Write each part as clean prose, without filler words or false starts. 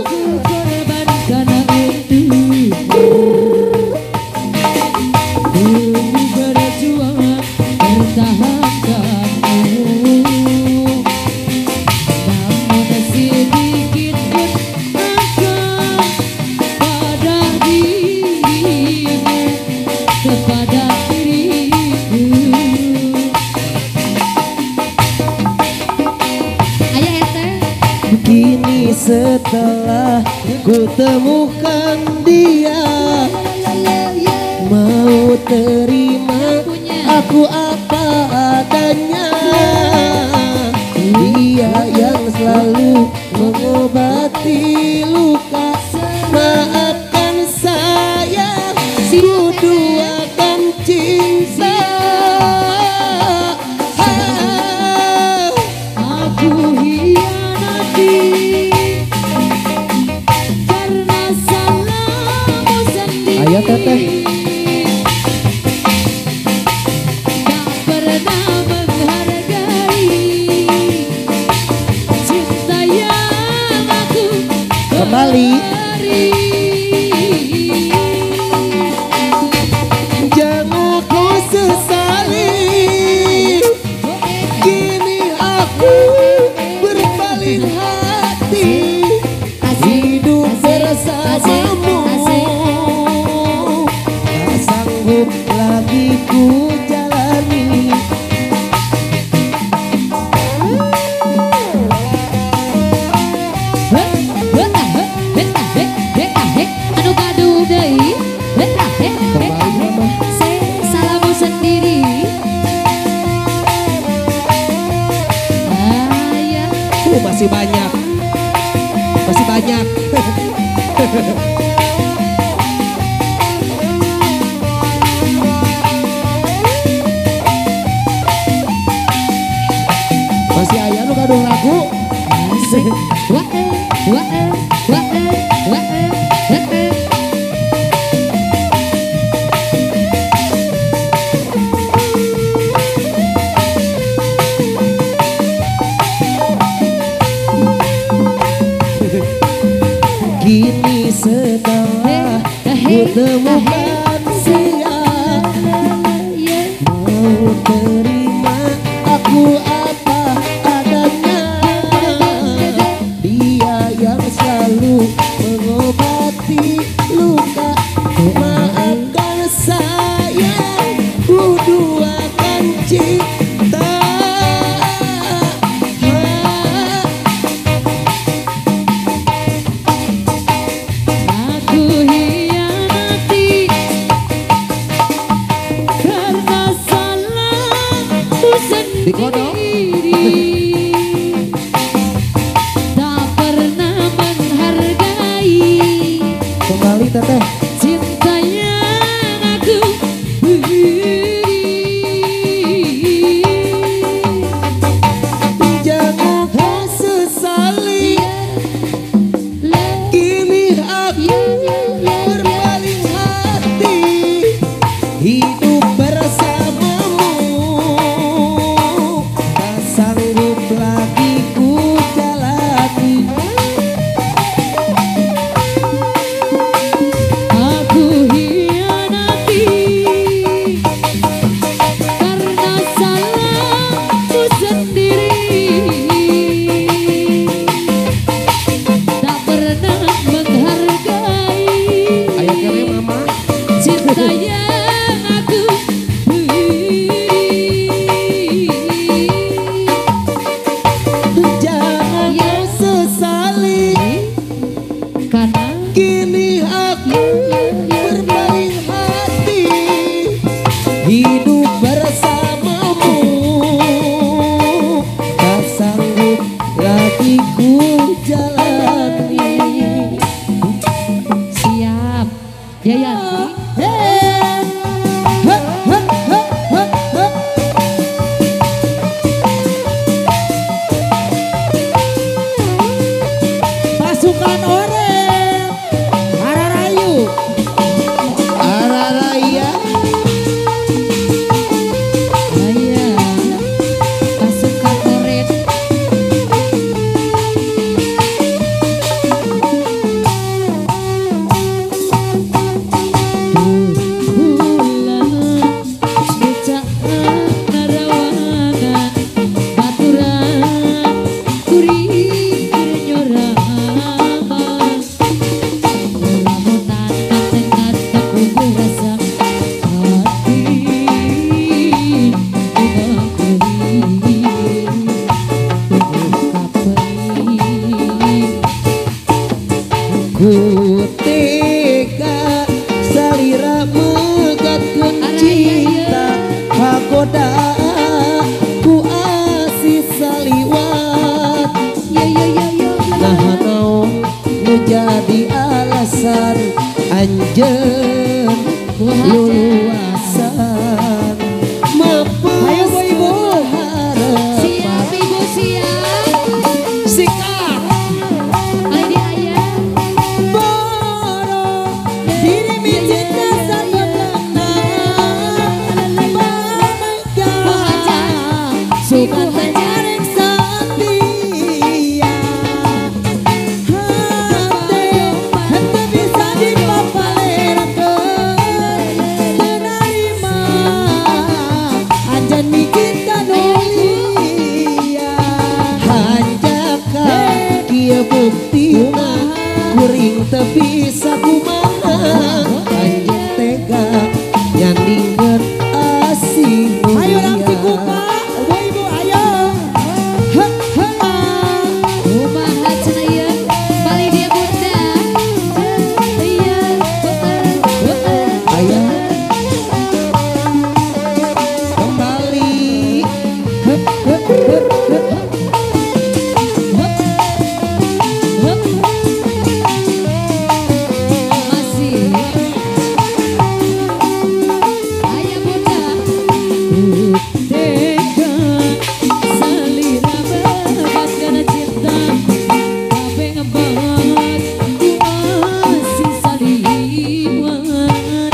Korban karena itu berjuang pertahankanmu. Namun sedikit pun akan pada dirimu, kepada diriku. Ayah ente. Kini setelah ku temukan dia, mau terima aku apa adanya. Dia yang selalu mengobati luka, maafkan saya, ku duakan cinta. Aku hianati karena salahmu sendiri. Ayo teteh. Tak pernah menghargai cinta yang aku Kembali. beri. Jangan kau sesali, kini aku berpaling hati, hidup bersamamu. Tak sanggup lagi ku jalani. Anu gaduh deui. Kembali mama. Salahmu sendiri. Ayah. Masih banyak, masih banyak. Masih ayah lu gaduh lagu. Kini setelah ku temukan dia, mau terima aku apa adanya. Dia yang selalu mengobati luka, maafkan saya, ku duakan cinta. Aku hianati karena salahku sendiri. Tak pernah menghargai Kembali teteh. cinta yang aku beri. Jangan kau sesali, kini aku berpaling hati, hidup bersamamu. Tak sanggup lagi ku jalani. Aku hianati karena salahku sendiri. Tak pernah menghargai Ayah kere mama. cinta yang aku beri. Jangan kau sesali, Karena kini aku berpaling hati, hidup bersamamu. Tak sanggup lagi ku jalani. siap Yayanti. Pasukan oranye. ku tega salira megatkeun cinta pagoda ku asih saliwat nah naon nu jadi alasan anjeun luluasan mampu Siap ibu siap. sikat Aidi ayah. Boro diri mijita sabana Bahagia Suka terjaring setia Hati bisa dipapalerakeun Menerima Anjan mikir kanulia Hanjakan Kia buktina Kuring teu bisa kumaha Anjeun tega nyandingkeun asih mulia ayo ramsi kupa ibu ayo Kumaha cenah ieu? Bali dia bunda. Iya, Ayah kembali masih. Ayah bunda. Tega salira bebatkeun cinta kabeh ngebat masih saliwat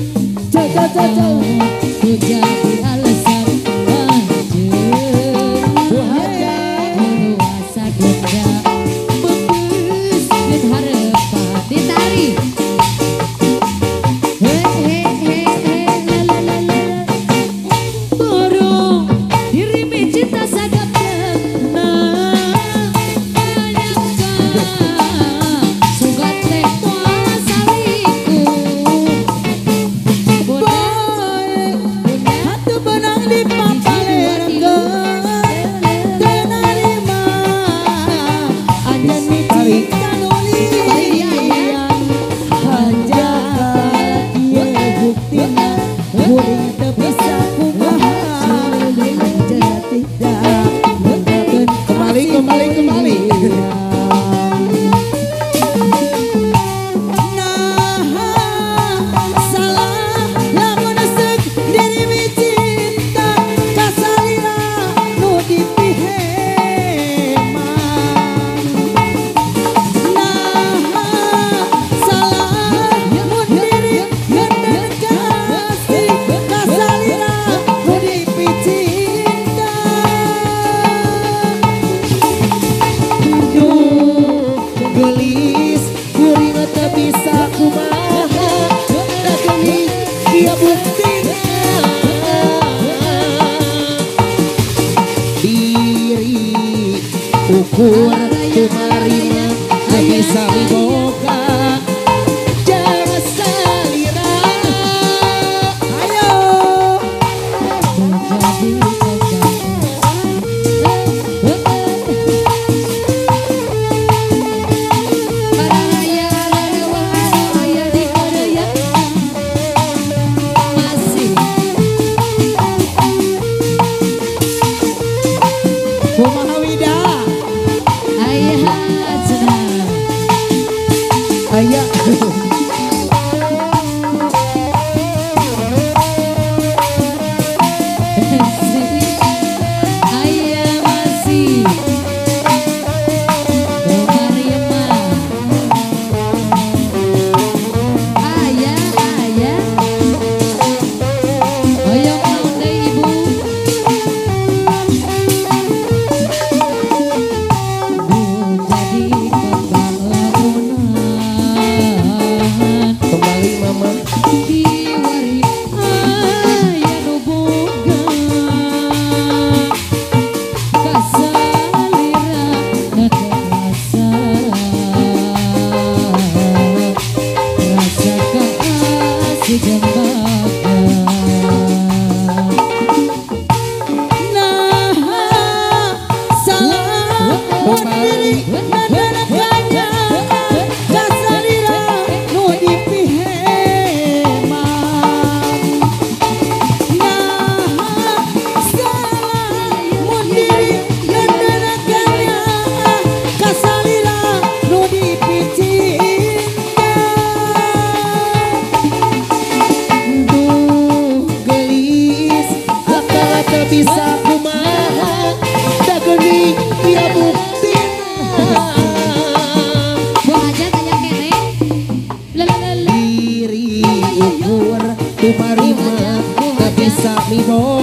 ku jadi alasan anjeun luasa genda bebeus dan harapan ditarik Borong diri cinta sagap tenang menyangka sugat teh moal saliku hatu benang di papalerakeun terima anjeun mikir kanulian hanjakan ieu buktina kuring teu bisa kumaha anjeun tidak menggakeun kembali Nah salah lamun seuk diri micinta kasalira nu dipihema Nah salah lamun diri ngeuneun kasih kasalira nu dipicinta gelis kuring teu bisa kumaha da gelis ieu buktina diri ukur kumarima teu bisa miboga jama salira ayo kumaha wida aya tu marima tak bisa mibo